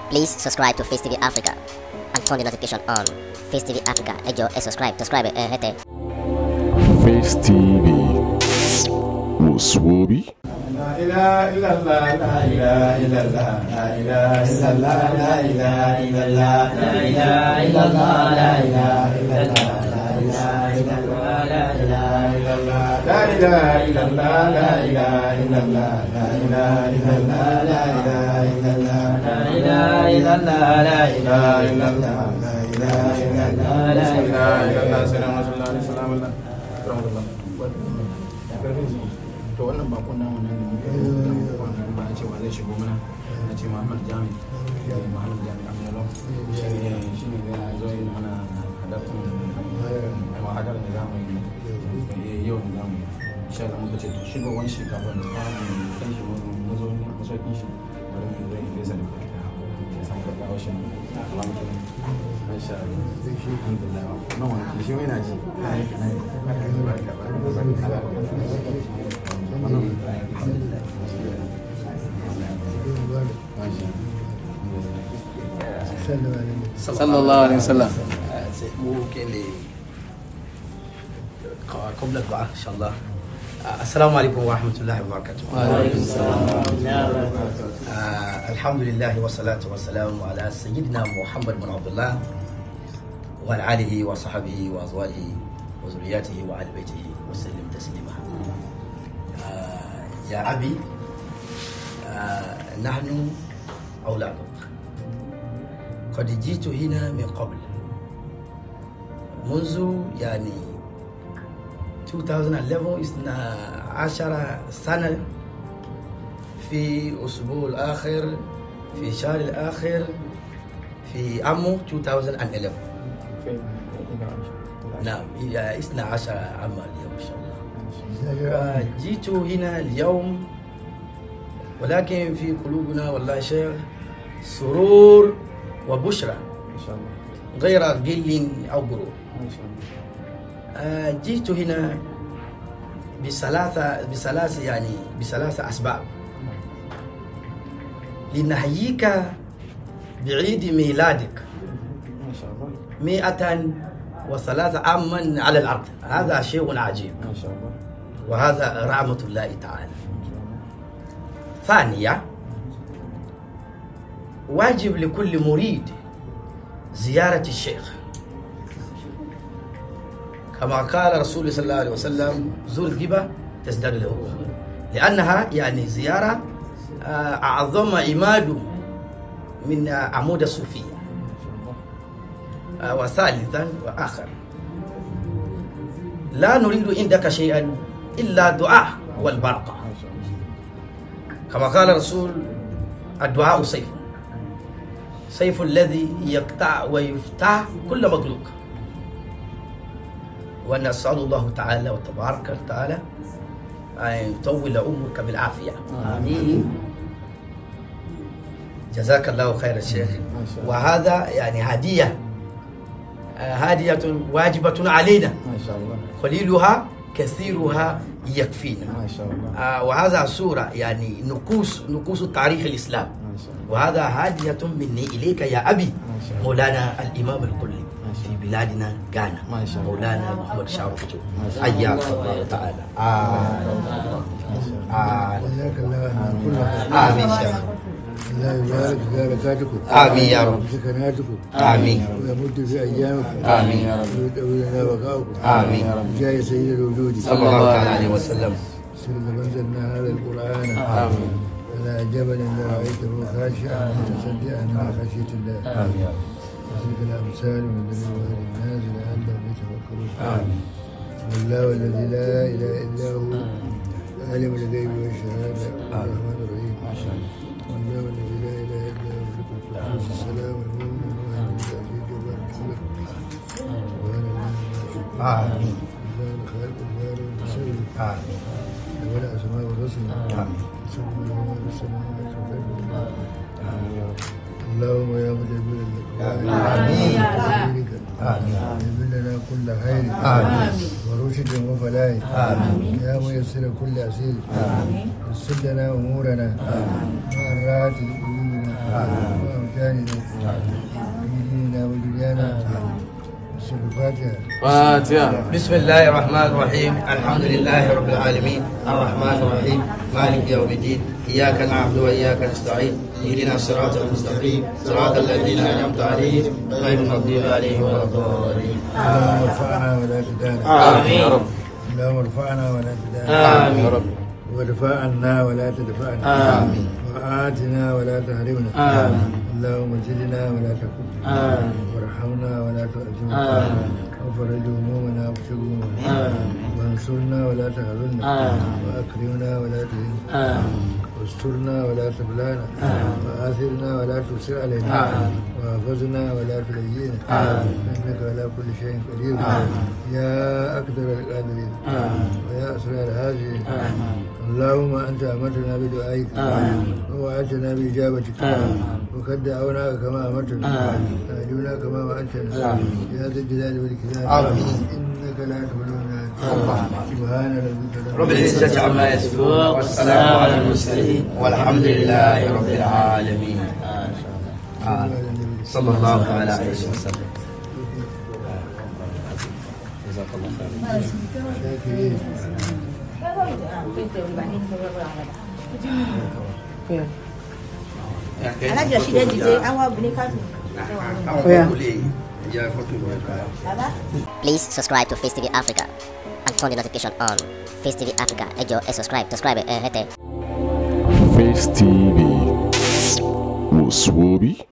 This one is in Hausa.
Please subscribe to Face TV Africa and turn the notification on. Face TV Africa, ẹ jọ̀ọ́ ẹ subscribe, hete. Face TV was Swoby. La ilaha illallah, la ilaha illallah, la ilaha illallah, la ilaha illallah, la ilaha illallah, la ilaha illallah, la ilaha illallah, la ilaha illallah, la ilaha illallah, la ilaha illallah, la ilaha illallah, la ilaha illallah, la ilaha illallah, la ilaha illallah, la ilaha illallah, la ilaha illallah, sallallahu alaihi wasallam. To wannan bakon namu nan ba a cewa zai shigo mana na ce Muhammad Jami Amelo shi ne zai zo yi mana hadatun mahadar da zamu yi yau da zamu yi insha Allah muka ce to shigowar shi kafin kan shi masaukin shi bari mu zai gaisa da ya san ka kawo shi masha Allah alhamdulillah nan wani shi yana ji sallallahu alaihi wasallam. ممكن قبل الدعاء ان شاء الله. السلام عليكم ورحمه الله وبركاته. وعليكم السلام. الحمد لله والصلاه والسلام على سيدنا محمد بن عبد الله وعلى اله وصحبه وازواجه وذرياته وآل بيته وسلم تسليما. يا أبي نحن أولادك قد جئت هنا من قبل منذ يعني 2011 12 سنة في أسبوع الآخر في شهر الآخر في عام 2011 نعم 12 عام اليوم إن شاء الله. جئت هنا اليوم ولكن في قلوبنا والله شيخ سرور وبشرى ان شاء الله غير غل أو غرور. ان شاء الله جئت هنا بثلاث أسباب. لنحييك بعيد ميلادك ما شاء الله 103 عاما على الأرض. هذا شيء عجيب ما شاء الله وهذا رحمة الله تعالى. ثانيا واجب لكل مريد زيارة الشيخ كما قال رسول الله صلى الله عليه وسلم زور الجبة تزداد له، لأنها يعني زيارة أعظم عماد من عمود الصوفية. وثالثا وآخر لا نريد عندك شيئا إلا دعاء والبركة كما قال الرسول الدعاء سيف الذي يقطع ويفتح كل مغلوق. ونسأل الله تعالى وتبارك وتعالى أن يطول عمرك بالعافية. آمين. جزاك الله خير الشيخ. وهذا يعني هدية واجبة علينا، ما شاء الله قليلها كثيرها يكفينا. ما شاء الله وهذا صورة يعني نكوص تاريخ الإسلام. ما شاء الله وهذا هدية مني إليك يا أبي شاء الله. مولانا الإمام الكلي شاء في بلادنا غانا ما شاء الله. مولانا محمد شاوكتو ما شاء حياك الله تعالى. جزاك الله كل خير. آمين شيخ. الله يبارك في بركاتكم. آمين يا رب. سكناتكم. آمين. ويمد في ايامكم. آمين يا رب. ويطول لنا بقاؤكم. آمين يا رب. جاي سيد الوجود صلى الله عليه وسلم. سيد انزلنا هذا القران آمين. على جبل رايته خاشعا متصدعا من خشيه الله. آمين يا رب. وتلك الامثال من ذنوب الناس لعلهم يتفكرون. آمين. والله الذي لا اله الا هو عالم الغيب والشهاده الرحمن الرحيم. ما شاء الله. والله الذي لا اله الا هو ملك القدوس السلام المؤمن المهيمن العزيز الجبار المتكبر وانا ما شكر. آمين. الله الخالق البارئ المصور آمين. له الاسماء والحسنى. آمين. سبحان الله ما في السماوات والارض. آمين يا رب. اللهم يا مدبر الاكوان آمين. بفضلك آمين. اجعل لنا كل خير آمين. ورشد وفلاح. آمين. يا ميسر كل عسير. آمين. يسر لنا امورنا. آمين. وأرات قلوبنا. وأركاننا في ديننا ودنيانا بسم الفاتحة. فاتحة. بسم الله الرحمن الرحيم الحمد لله رب العالمين الرحمن الرحيم مالك يوم الدين إياك نعبد وإياك نستعين اهدنا الصراط المستقيم صراط الذين أنعمت عليهم غير المغضوب عليهم ولا الضالين. اللهم ارفعنا ولا تدانا. آمين يا رب. اللهم ارفعنا ولا تدانا. آمين يا رب. وادفع عنا ولا تدفعنا. آمين. وآتنا ولا تحرمنا. آمين. اللهم زدنا ولا تكفنا. آمين. وارحمنا ولا تؤذنا. آمين. وفرج همومنا واكشف همومنا. آمين. وانصرنا ولا تخذلنا. آمين. وأكرمنا ولا تهنا. آمين. واسترنا ولا تبلانا. وآثرنا ولا تؤثر علينا. وحفظنا ولا تلينا. إنك على كل شيء قدير. يا أقدر القادرين. ويا أسرع الهادين. اللهم أنت أمرتنا بدعائك ووعدتنا بإجابتك وقد دعوناك كما أمرتنا فأجبنا كما وعدتنا يا ذا الجلال والإكرام إنك لا تخلفنا سبحان رب العزة عما يصفون والسلام على المرسلين والحمد لله رب العالمين. صلى الله تعالى عليه وسلم. جزاك الله خير. Alhaji Rashid Ejide, àwọn obìnrin káàdùn. Please subscribe to Face TV Africa and turn the notification on. Face TV Africa, ẹ jọ̀ọ́ ẹ subscribe hete. Face TV was Swoby.